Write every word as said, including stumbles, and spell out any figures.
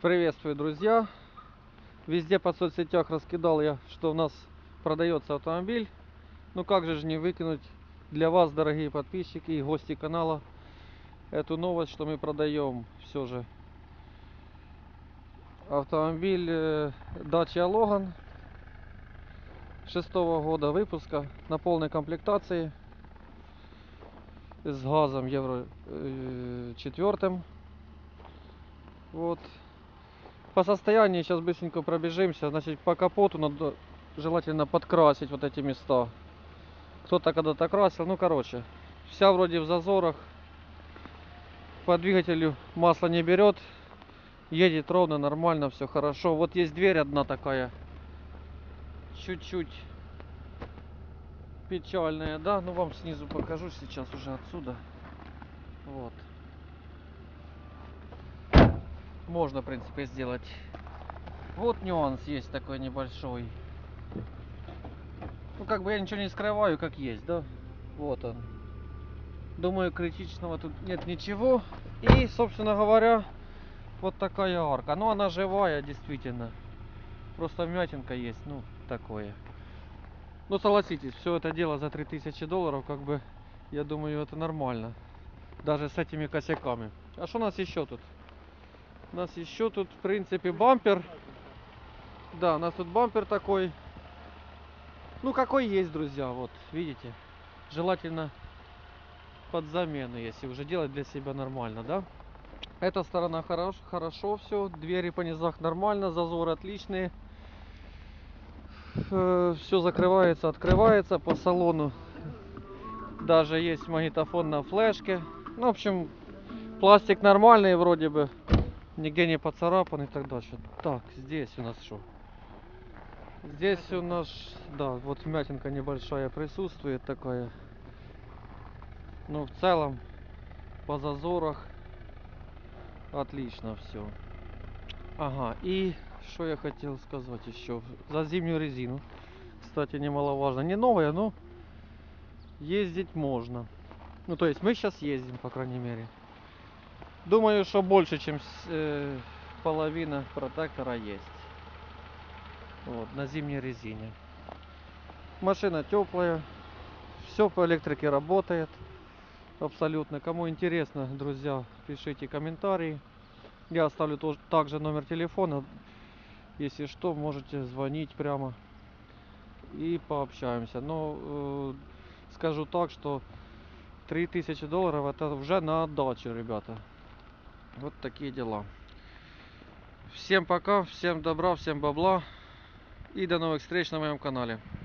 Приветствую, друзья! Везде по соцсетях раскидал я, что у нас продается автомобиль. Ну как же не выкинуть для вас, дорогие подписчики и гости канала, эту новость, что мы продаем все же автомобиль Dacia Logan шестого года выпуска на полной комплектации с газом евро четыре. Вот. По состоянию сейчас быстренько пробежимся. Значит, по капоту надо желательно подкрасить вот эти места. Кто-то когда-то красил, ну короче, вся вроде в зазорах. По двигателю масло не берет, едет ровно, нормально, все хорошо. Вот есть дверь одна такая, чуть-чуть печальная, да, ну вам снизу покажу сейчас уже отсюда. Вот. Можно, в принципе, сделать. Вот нюанс есть такой небольшой. Ну, как бы я ничего не скрываю, как есть, да? Вот он. Думаю, критичного тут нет ничего. И, собственно говоря, вот такая арка. Ну, она живая, действительно. Просто вмятинка есть, ну, такое. Ну, согласитесь, все это дело за три тысячи долларов, как бы, я думаю, это нормально. Даже с этими косяками. А что у нас еще тут? У нас еще тут, в принципе, бампер. Да, у нас тут бампер такой. Ну, какой есть, друзья, вот, видите. Желательно под замену, если уже делать для себя нормально, да? Эта сторона хорош, хорошо все, двери по низах нормально, зазоры отличные. Э, все закрывается, открывается по салону. Даже есть магнитофон на флешке. Ну, в общем, пластик нормальный вроде бы. Нигде не поцарапан и так дальше. Так, здесь у нас что? Здесь у нас, да, вот вмятинка небольшая присутствует такая. Но в целом по зазорах отлично все. Ага, и что я хотел сказать еще? За зимнюю резину. Кстати, немаловажно. Не новая, но ездить можно. Ну, то есть мы сейчас ездим, по крайней мере. Думаю, что больше, чем э, половина протектора есть. Вот, на зимней резине. Машина теплая. Все по электрике работает. Абсолютно. Кому интересно, друзья, пишите комментарии. Я оставлю тоже, также номер телефона. Если что, можете звонить прямо и пообщаемся. Но э, скажу так, что три тысячи долларов это уже на отдачу, ребята. Вот такие дела. Всем пока, всем добра, всем бабла и до новых встреч на моем канале.